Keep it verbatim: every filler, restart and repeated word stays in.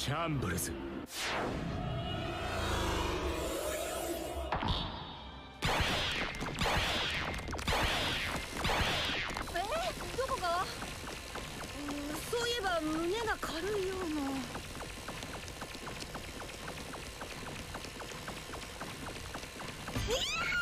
シャンブルズ。 えー、どこが？うん、そういえば胸が軽いような。いやー